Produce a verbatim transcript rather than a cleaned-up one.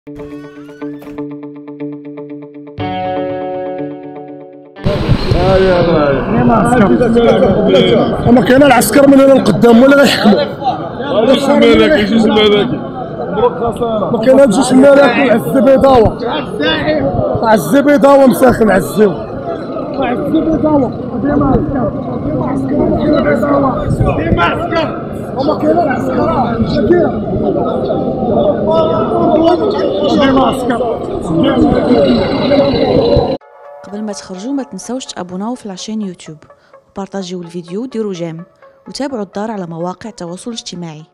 اما كاين العسكر من هنا لقدام ولا غيحكموا. الجيش الملكي الجيش الملكي ما كاين الجيش الملكي. عزي بيضاوه عزي بيضاوه مساخن عزيو عزي بيضاوه ديما عسكر ديما عسكر ديما عسكر. اما كاين العسكر شكيره ديما عسكر. قبل ما تخرجوا ما تنسوش تابوناو في لاشين يوتيوب وبارطاجيو الفيديو وديروا جيم وتابعوا الدار على مواقع التواصل الاجتماعي.